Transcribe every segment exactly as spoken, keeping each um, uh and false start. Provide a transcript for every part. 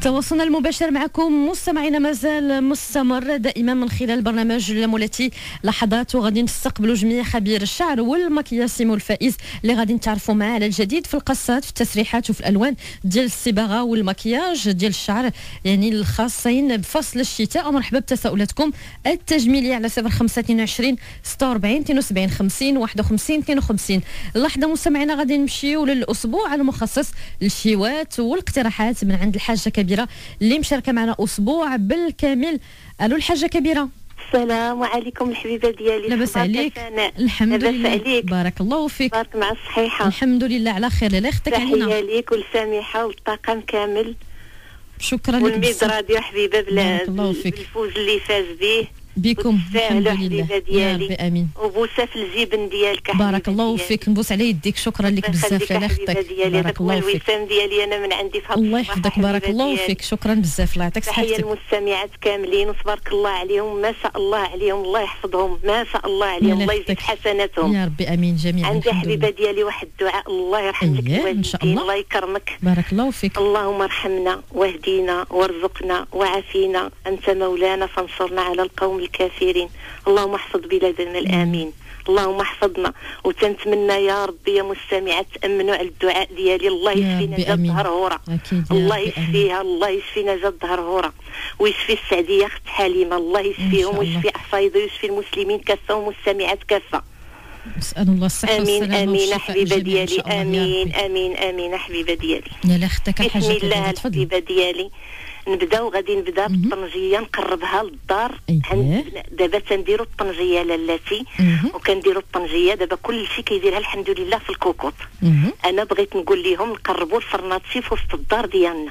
تواصلنا المباشر معكم مستمعينا مازال مستمر دائما من خلال برنامج لمولاتي لحظات، وغادي نستقبلوا جميع خبير الشعر والمكياج سيمو الفائز اللي غادي نتعرفوا معاه على الجديد في القصات في التسريحات وفي الالوان ديال الصباغه والمكياج ديال الشعر يعني الخاصين بفصل الشتاء. ومرحبا بتساؤلاتكم التجميليه على صفر خمسة اثنين وعشرين ستة وأربعين اثنين وسبعين خمسين واحد وخمسين اثنين وخمسين. اللحظه مستمعينا غادي نمشيو للاسبوع المخصص للشيوات والاقتراحات من عند الحاجه كبيره اللي مشاركه معنا اسبوع بالكامل. الو الحاجه كبيره. السلام عليكم الحبيبه ديالي. لاباس عليك؟ الحمد لله. عليك. بارك الله فيك. بارك مع الصحيحه. الحمد لله على خير. لا اختك علينا. تحيه ليك والسامحه والطاقم كامل. شكرا لك. والميد راديو حبيبه بالفوز اللي فاز به بكم. الحمد لله يا ربي امين. وبوسه في الجبن ديالك. بارك الله فيك. نبوس على يديك. شكرا لك بزاف على اختك. بارك الله فيك. الوسام ديالي انا من عندي في هذا. الله يحفظك. بارك الله فيك. شكرا بزاف. الله يعطيك صحتك. تحيه المستمعات كاملين وتبارك الله عليهم ما شاء الله عليهم. الله يحفظهم ما شاء الله عليهم. الله يزيد حسناتهم يا ربي امين جميعا. عندي حبيبه ديالي واحد الدعاء. الله يرحم لك الوالدين ان شاء الله. الله يكرمك. بارك الله فيك. اللهم ارحمنا واهدينا وارزقنا وعافينا انت مولانا فانصرنا على القوم الكافرين. اللهم احفظ بلادنا الامين. اللهم احفظنا وتنتمنى يا ربي يا مستمعات تامنوا على الدعاء ديالي. الله يشفينا جات ظهرهوره. الله يشفيها. الله يشفينا جات ظهرهوره ويشفي السعديه اخت حليمه. الله يشفيهم ويشفي احفايض ويشفي المسلمين كافه ومستمعات كافه. نسال الله الصحه والسلامه. امين امين حبيبه ديالي. امين امين امين حبيبه ديالي. يا اختك بسم الله الحبيبه ديالي. نبداو غادي نبدا بالطنجيه نقربها للدار. عند دابا تنديروا الطنجيه لالاتي وكنديروا الطنجيه دابا كل شيء كيديرها الحمد لله في الكوكوط. انا بغيت نقول لهم نقربوا الفرناتشي في وسط الدار ديالنا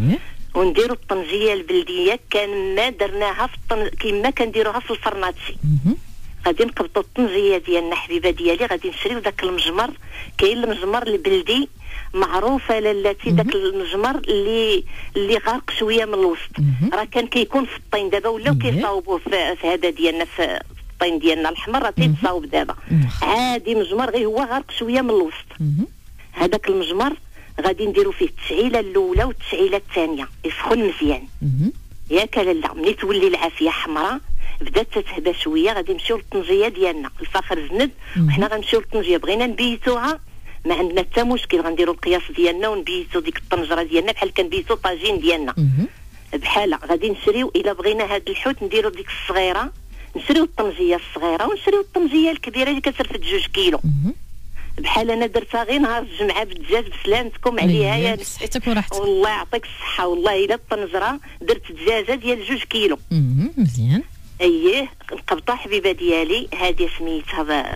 ونديروا الطنجيه البلديه كان ما درناها في الطن... كما كنديروها في الفرناتشي. غادي نقبطوا الطنجيه ديالنا حبيبه ديالي. غادي نشريو داك المجمر. كاين المجمر البلدي معروفه لالاتي داك المجمر اللي اللي غارق شويه من الوسط. راه كان كيكون في الطين دابا ولاو كيصاوبوه في, في هذا ديالنا في الطين ديالنا الحمر راه تيتصاوب دابا عادي مجمر غير هو غارق شويه من الوسط. هذاك المجمر غادي نديرو فيه التشعيله الاولى والتشعيله الثانيه يسخن مزيان. ياك لالا ملي تولي العافيه حمراء بدات تتهدى شويه غادي نمشيو للطنجيه ديالنا. الفخر زند وحنا غنمشيو للطنجيه. بغينا نبيتوها ما عندنا حتى مشكل. غنديروا القياس ديالنا ونبيتوا ديك الطنجره ديالنا بحال كنبيتوا طاجين ديالنا بحال. غادي نشريو الا بغينا هاد الحوت نديروا ديك الصغيره. نشريو الطنجيه الصغيره ونشريو الطنجيه الكبيره اللي كترفد جوج كيلو. بحال انا درتها غير نهار الجمعه بالدجاج بسلامتكم عليها يا صحتك وراحتك. والله يعطيك الصحه. والله الا الطنجره درت دجاجه ديال جوج كيلو. مزيان. اييه نقبطها حبيبه ديالي. هذه سميتها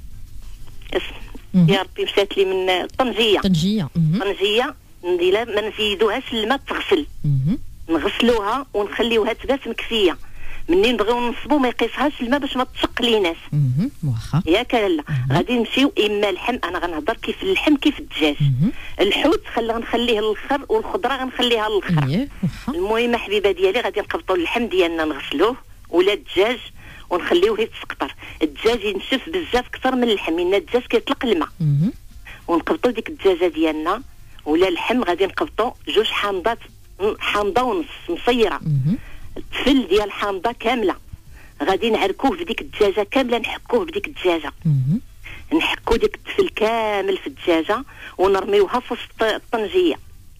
اسم يا ربي مشات لي من الطنجيه. طنجيه طنجيه نديرها ما نزيدوهاش الماء تغسل. نغسلوها ونخليوها تبات مكفيه. منين نبغيو نصبو ما يقيسهاش الماء باش ما تشقليناش. واخا ياك لالا. غادي نمشيو اما اللحم. انا غنهضر كيف اللحم كيف الدجاج. الحوت خلي غنخليه للاخر والخضره غنخليها للاخر. المهم حبيبه ديالي غادي نقبطوا اللحم ديالنا نغسلوه ولا الدجاج ونخليوه يتسقطر. الدجاج ينشف بزاف اكثر من اللحم لان الدجاج كيطلق الماء. ونقبطوا ديك الدجاجه ديالنا ولا اللحم غادي نقبطوا جوج حامضات حامضه ونص مصيره. التفل ديال حامضه كامله غادي نعركوه في ديك الدجاجه كامله. نحكوه بديك الدجاجه. نحكو ديك التفل كامل في الدجاجه ونرميوها في وسط الطنجيه.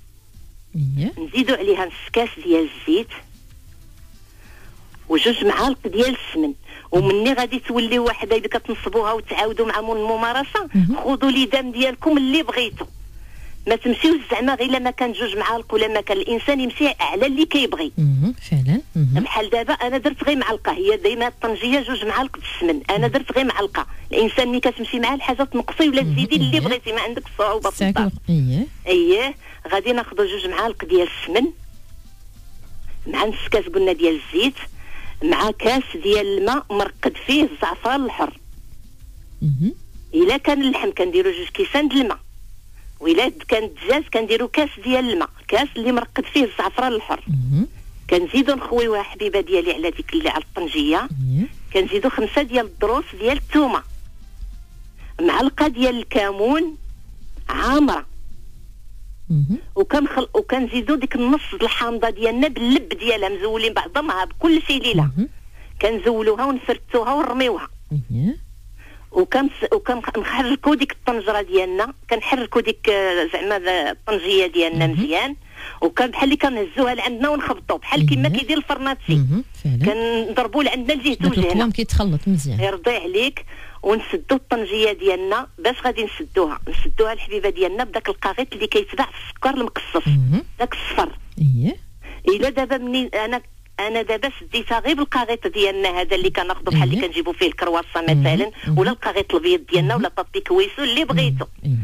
نزيدوا عليها نص كاس ديال الزيت وجوج معالق ديال السمن. ومني غادي تولي واحده اذا كتنصبوها وتعاودوا مع الممارسه خذوا ليدام ديالكم اللي بغيتوا. ما تمشيوش زعما غير لما كان جوج معالق ولا ما كان. الانسان يمشي على اللي كيبغي. فعلا. بحال دابا انا درت غير معلقه. هي ديما الطنجيه جوج معالق السمن. انا درت غير معلقه. الانسان ملي كتمشي معاه الحاجه تنقصي ولا تزيدي اللي بغيتي ما عندك صعوبه في الدار. اييه اييه غادي ناخذوا جوج معالق ديال السمن مع نص كاس قلنا ديال الزيت مع كاس ديال الماء مرقد فيه الزعفران الحر. الا كان اللحم كنديروا جوج كيسان د الماء وإلا كان الدجاج كنديروا كاس ديال الماء. كاس اللي مرقد فيه الزعفران الحر. كنزيدوا نخويوها حبيبه ديالي على ديك اللي على الطنجيه. كنزيدوا خمسه ديال الضروس ديال الثومه معلقه ديال الكمون عامره وكنخل وكنزيدوا ديك النص الحامضه ديالنا باللب ديالها مزولين بعضهم بكل شيء ليله كنزولوها ونفرتوها ونرميوها. وكان وكنحركوا ديك الطنجره ديالنا كنحركوا ديك زعما الطنجيه ديالنا مزيان وكان بحال اللي كنهزوها لعندنا ونخبطوا بحال كما كيدير الفرناتسي كنضربوا لعندنا الجهه وجهنا القوام كيتخلط مزيان يرضي عليك ونسدوا الطنجيه ديالنا باش غادي نسدوها نسدوها الحبيبه ديالنا بداك القاغيط اللي كيتباع في السكر المقصص داك الصفر. اييه الا دابا منين انا انا دابا سديتها غير بالقاغيط ديالنا هذا اللي كناخذوا بحال اللي كنجيبوا فيه الكرواسه مثلا ولا القاغيط البيض ديالنا ولا بابي كويسو اللي بغيتو.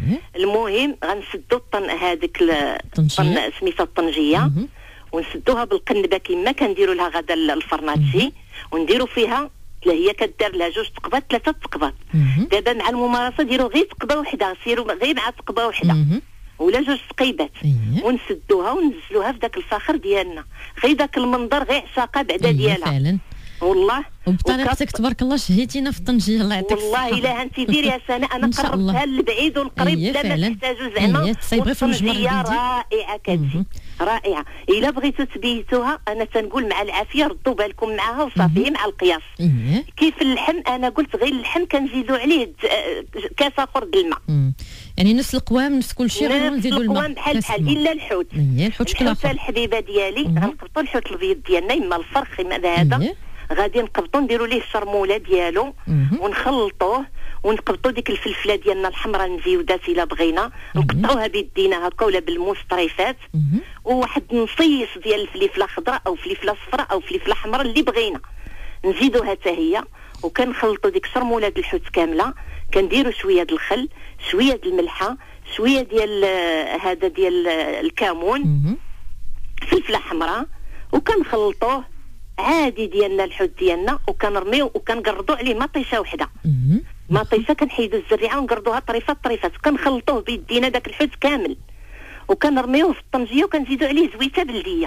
المهم غنسدوا الطن هذيك الطن سميتها الطنجيه ونسدوها بالقنبه كما كنديروا لها غدا الفرناتشي ونديروا فيها هي كدار لها جوج تقبات ثلاثه تقبات. دابا مع الممارسه ديروا غير تقبه وحده سيروا غير مع تقبه وحده ولا جوج تقيبات ونسدوها وننزلوها في داك الفخر ديالنا غير داك المنظر غير عشاقه بعدا ديالها فعلا والله. وبطريقتك تبارك الله شهيتينا في الطنجيه الله يعطيك والله الا انت ديري يا سناء انا قربتها للبعيد والقريب بلا ما تحتاجوا زعما الطنجيه رائعه كتجي رائعه. الا بغيتوا تبيتوها انا تنقول مع العافيه ردوا بالكم معها وصافي مع القياس. كيف اللحم انا قلت غير اللحم كنزيدوا عليه كاس اخر د الماء يعني نفس القوام نفس كل شيء غير نزيدوا الماء القوام بحال بحال الا الحوت. الحوت شكل اخر الحبيبه ديالي غنقبطوا الحوت البيض ديالنا اما الفرخ اما هذا غادي نقبطوا نديروا ليه الشرموله ديالو ونخلطوه ونقبطوا ديك الفلفله ديالنا الحمراء المزيودات الا بغينا نقطعوها بيدينا هكا ولا بالموس طريفات وواحد نصيص ديال الفلفله خضراء او فلفله صفراء او فلفله حمراء اللي بغينا نزيدوها حتى هي وكنخلطوا ديك شرموله د الحوت كامله كنديروا شويه د الخل شويه د الملحه شويه ديال هذا ديال الكمون فلفله حمراء وكنخلطوه عادي ديالنا الحوت ديالنا وكنرميو وكنقرضوا عليه مطيشه وحده مطيشه كنحيدوا الزريعه ونقرضوها طريفات طريفات وكنخلطوه بيدينا داك الحوت كامل وكنرميوه في الطنجيه وكنزيدوا عليه زويته بلديه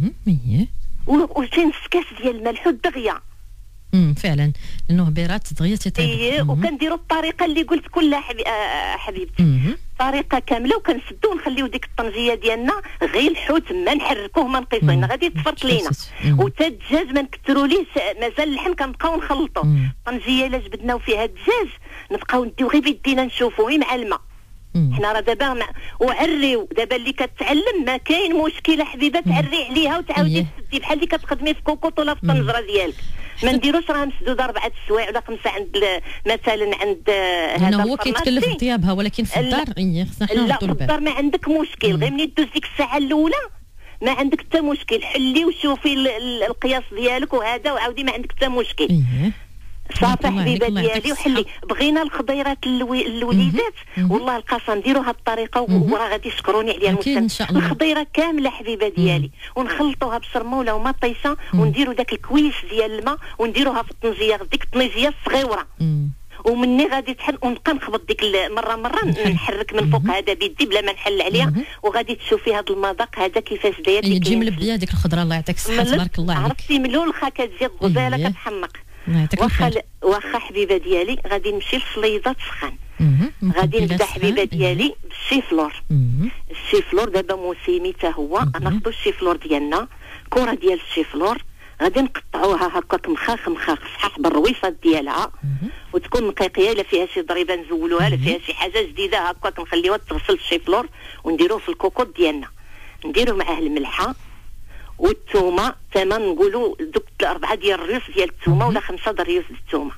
وشي نص كاس ديال الماء الحوت دغيا امم فعلا لانه بيرات دغيا تيطيب. ايه وكنديروا الطريقه اللي قلت كلها حبي... آه حبيبتي طريقه كامله وكنسدوا ونخليو ديك الطنجيه ديالنا غير الحوت ما نحركوه ما نقيسوه غادي تفرط لينا وتا الدجاج ما نكثروليش مازال اللحم كنبقاو نخلطوا الطنجيه الا جبدناو فيها الدجاج نبقاو نديو غير بيدينا نشوفوه مع الماء. حنا راه دابا مع... وعريو دابا اللي كتعلم ما كاين مشكله حبيبه تعري عليها وتعاودي تسدي بحال اللي كتخدمي في كوكوط ولا في الطنجره ديالك ما نديروش راه مسدوده اربعه السوايع ولا خمسه عند مثلا عند هذا هو كيتكلف بطيابها ولكن في الدار اي خصنا حنا لا في الدار ما عندك مشكل غير ملي دوز ديك الساعه الاولى ما عندك حتى مشكل حلي وشوفي القياس ديالك وهذا وعاودي ما عندك حتى مشكل صافي حبيبه ديالي وحلي. بغينا الخضيرات الوليدات والله القاسم نديروها بطريقه وراه غادي يشكروني عليها المستمعين. الخضيره كامله حبيبه ديالي ونخلطوها بشرموله ومطيشه ونديروا داك الكويس ديال الماء ونديروها في الطنجيه ديك الطنجيه الصغيره ومني غادي تحل ونبقى نخبط ديك مره مره نحرك من فوق هذا بيدي بلا ما نحل عليها وغادي تشوفي هذا المذاق هذا كيفاش داير تجي ملبيه ديك الخضره الله يعطيك الصحه تبارك الله عليك. عرفتي ملولخه كتجي غزاله كتحمق واخا واخا حبيبه ديالي غادي نمشي للصليضه تسخن غادي نبدا حبيبه ديالي بالشيفلور. الشيفلور دابا موسمي حتى هو ناخذوا الشيفلور ديالنا كره ديال الشيفلور غادي نقطعوها هكاك مخاخ مخاخ صحاح بالرويفات ديالها وتكون نقيقيه الا فيها شي ضريبه نزولوها الا فيها شي حاجه جديده هكاك نخليوها تغسل الشيفلور ونديروه في الكوكوط ديالنا نديرو معاه الملحه والثومه تما نقولوا دوك اربعه ديال الريوس ديال الثومه ولا خمسه ديال الريوس ديال الثومه.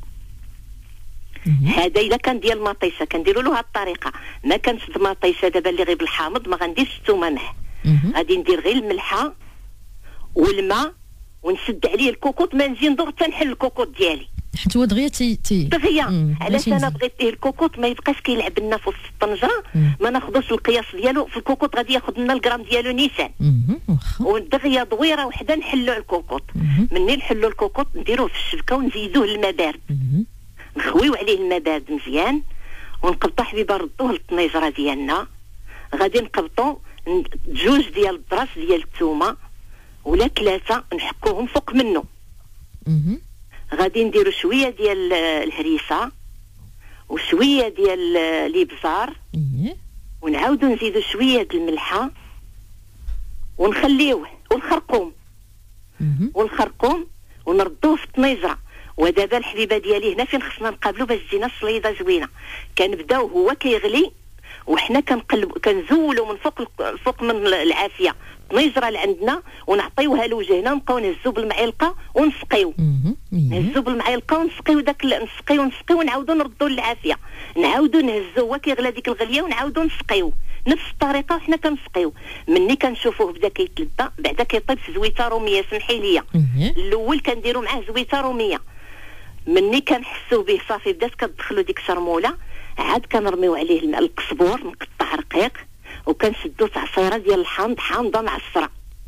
هذا الا كان ديال المطيشه كنديروا له هذه الطريقه ما كانش المطيشه دابا اللي غير بالحامض ما غنديرش الثومه معاه غادي ندير غير الملحه والماء ونسد عليه الكوكوط ما نجي ندور حتى نحل الكوكوط ديالي حيت هو دغيا تي تي دغيا علاش انا بغيت ليه الكوكوط ما يبقاش كيلعب لنا في وسط الطنجره ما ناخذوش القياس ديالو في الكوكوط غادي ياخذ لنا الغرام ديالو نيشان ودغيا دويره وحده نحلوا الكوكوط منين نحلوا الكوكوط نديروه في الشبكه ونزيدوه الماء بارد نخويو عليه الماء بارد مزيان ونقبطوا حبيبه نردوه للطنيجره ديالنا غادي نقبطوا جوج ديال الدراس ديال الثومه ولا ثلاثه نحكوهم فوق منه غادي نديروا شويه ديال الهريسه وشويه ديال الابزار ونعاودو نزيدو شويه د الملحه ونخليوه، والخرقوم والخرقوم ونردوه في الطنيجره. ودابا الحبيبه ديالي هنا فين خصنا نقابلو باش تجينا الصليده زوينه. كنبداو هو كيغلي وحنا كنقلب كنزولو من فوق الفوق من العافيه الطنيجره اللي عندنا ونعطيوها لوجهنا ونبقاو نهزو بالمعلقه ونسقيو. نهزو بالمعلقه ونسقيو داك نسقيو نسقيو ونعاودو نردو للعافيه، نعاودو نهزو هو كيغلى ديك الغليه ونعاودو نسقيو نفس الطريقه وحنا كنسقيو. مني كنشوفوه بدا كيتلذى بعدا كيطيب في زويته روميه. سمحي لي الاول كنديرو معاه زويته روميه، مني كنحسو به صافي بدات كتدخلو ديك الشرموله عاد كنرميو عليه الماء القزبور مقطع رقيق وكنشدو تعصيره ديال الحامض حامضه معصره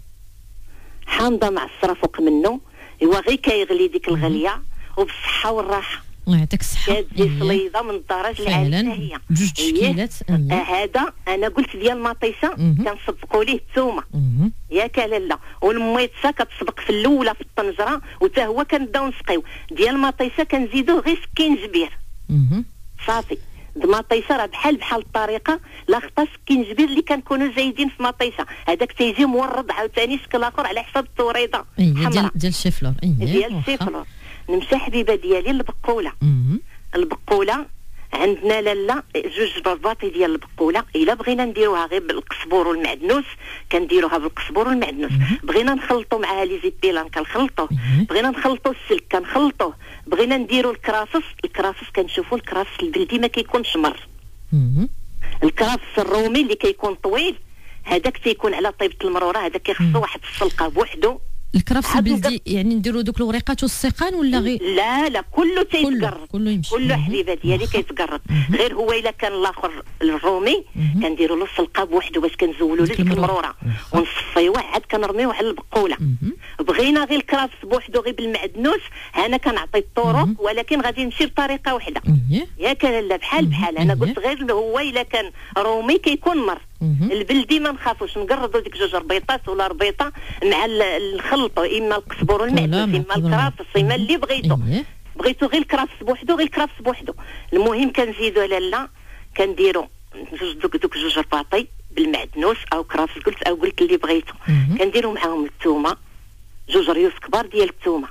حامضه معصره فوق منه. ايوا غير كيغلي ديك الغليه وبالصحه والراحه. الله يعطيك الصحه. كتجي صليده من الدرج العالي هي جوج تشكيلات. هذا انا قلت ديال المطيشه كنصبقوا ليه الثومه ياك لالا، والميطسه كتسبق في الاولى في الطنجره وتا هو كنبداو نسقيو. ديال المطيشه كنزيدوه غير سكينجبير صافي. المطيشه راه بحال بحال الطريقه لا خطا سكينجبير اللي كنكونوا زايدين في مطيشه، هذاك تيجي مورد عاوتاني شكل اخر على حساب التوريضه ديال ديال الشيفلور. ديال الشيفلور. نمشي حبيبه ديالي البقوله. البقوله عندنا لالا جوج برباطي ديال البقوله. الا بغينا نديروها غير بالقزبور والمعدنوس كنديروها بالقزبور والمعدنوس. بغينا نخلطوا معها لي زيبيلان كنخلطوه، بغينا نخلطوا السلك كنخلطوه، بغينا نديروا الكرافس. الكرافس كنشوفوا الكرافس البلدي ما كيكونش مر. الكرافس الرومي اللي كيكون طويل هذاك تيكون على طيبه المروره، هذاك كيخصو واحد السلقه بوحدو. الكرافس البلدي يعني نديروا دوك الوريقات والسيقان ولا غير؟ لا لا كله تيتقرب، كله يمشي كله حبيبه ديالي كيتقرب. غير هو الا كان الاخر الرومي كنديروا له السلقه بوحدو باش كنزولوا له ديك المروره ونصفيوه عاد كنرميوه على البقوله. بغينا غير الكرافس بوحدو غير بالمعدنوس انا كنعطي الطرق ولكن غادي نمشي بطريقه واحده ياك لالا بحال بحال. انا قلت غير هو الا كان رومي كيكون مر. البلدي ما نخافوش نقردوا ديك جوج ربيطات ولا ربيطه مع نخلطوا اما القزبور والمعدنوس اما الكرافس اما اللي بغيتو. بغيتو غير الكرافس بوحدو غير الكرافس بوحدو. المهم كنزيدو لالا كنديروا جوج دوك دوك جوج رباطي بالمعدنوس او كرافس قلت او قلت اللي بغيتو. كنديروا معاهم الثومه جوج ريوس كبار ديال الثومه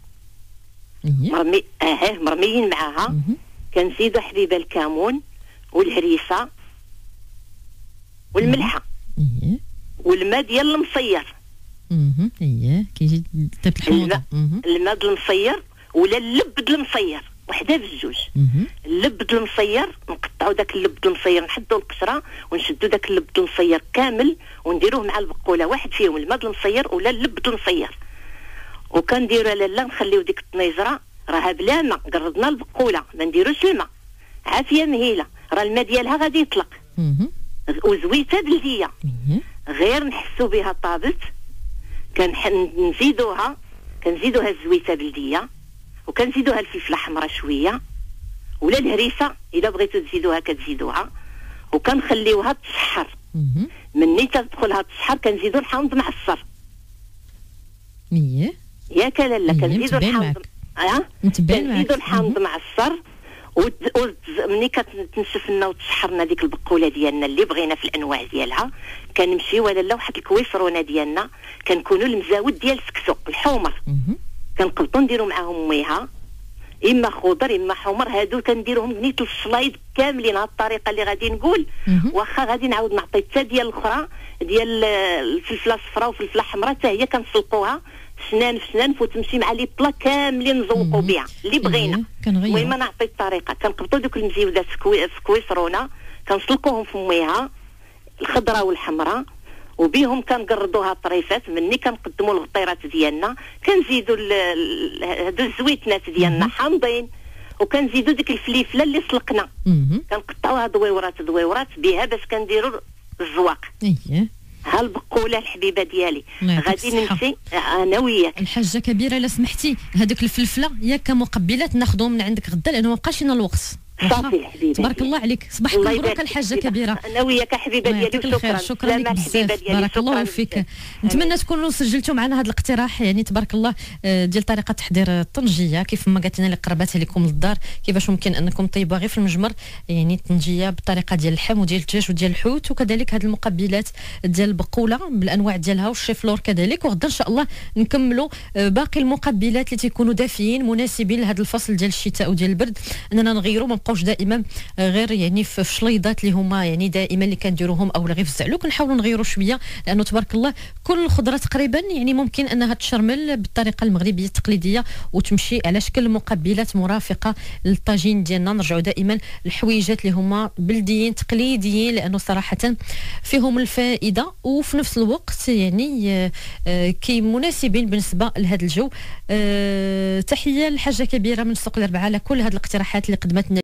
مرمي اه مرميين معاها. كنزيدوا حبيبه الكمون والهريسه والملحه والماء ديال المصير. اها اييه كيجي تبت الحموضه. الماء المصير ولا اللبد المصير وحده بجوج. اللبد المصير نقطعوا داك اللبد المصير نحدوا القشره ونشدوا داك اللبد المصير كامل ونديروه مع البقوله واحد فيهم الماء المصير ولا اللبد المصير. وكنديروا لالا نخليو ديك الطنيجره راها بلا ماء قردنا البقوله ما نديروش الماء عافيه مهيله راه الماء ديالها غادي يطلق وزويته بلديه غير نحسوا بها طابت. كنزيدوها كنزيدوها الزويته بلديه وكنزيدوها الفلفله حمراء شويه ولا الهريسه الا بغيتو تزيدوها كتزيدوها وكنخليوها تسحر. مني تدخلها تسحر كنزيدو الحامض معصر. اييه ياك لالا كنزيدو الحامض اه كنزيدو الحامض معصر. ومني كتنشف لنا وتسحرنا ديك البقوله ديالنا اللي بغينا في الانواع ديالها كنمشيو لالا واحد الكويسرونه ديالنا كنكونوا المزاود ديال السكسو الحمر كنقبطوا نديروا معاهم ميها اما خضر اما حمر. هادو كنديروهم نيت السلايد كاملين. هاد الطريقه اللي غادي نقول واخا غادي نعاود نعطي حتى ديال الاخرى ديال الفلفله الصفراء والفلفله الحمراء حتى هي كنسلقوها سنان في سنان وتمشي مع لي بلا كاملين نزوقوا بها اللي بغينا. المهم نعطي الطريقه كنقبطوا دوك المزيودات في كويسرونه كنسلقوهم في ميها الخضراء والحمراء وبيهم كنقردوها طريفات. مني كنقدموا الغطيرات ديالنا كنزيدوا هادو الزويتنات ديالنا حامضين وكنزيدوا ديك الفليفله اللي سلقنا كنقطعوها دويورات دويورات بها باش كنديروا الزواق. اييه ها البقوله الحبيبه ديالي غادي نمشي انا وياك. الحاجه كبيره الا سمحتي هذوك الفلفله ياك كمقبلات ناخذهم من عندك غدا لانه ما بقاش لنا الوقت. صافي حبيبي تبارك الله عليك. صباحك مبروك الحاجه كبيره. انا وياك حبيبه ديالي وشكرا. شكرا لك بزاف بارك الله فيك. نتمنى تكونوا سجلتوا معنا هذا الاقتراح يعني تبارك الله ديال طريقه تحضير الطنجيه كيف ما قالت لنا اللي قرباتها لكم للدار كيفاش ممكن انكم طيبوها غير في المجمر يعني الطنجيه بالطريقه ديال اللحم وديال الدجاج وديال الحوت وكذلك هذه المقبلات ديال البقوله بالانواع ديالها والشيفلور كذلك. وغدا ان شاء الله نكملوا باقي المقبلات اللي تيكونوا دافيين مناسبين لهذا الفصل ديال الشتاء وديال البرد اننا نغيروا ما نبقاوش دائما غير يعني في شليضات اللي هما يعني دائما اللي كنديروهم او غير في الزعلوك. نحاولوا نغيروا شويه لانه تبارك الله كل الخضره تقريبا يعني ممكن انها تشرمل بالطريقه المغربيه التقليديه وتمشي على شكل مقبلات مرافقه للطاجين ديالنا. نرجعوا دائما الحويجات اللي هما بلديين تقليديين لانه صراحه فيهم الفائده وفي نفس الوقت يعني كي مناسبين بالنسبه لهذا الجو. تحيه للحاجه كبيره من سوق الاربعاء على كل هذه الاقتراحات اللي قدمت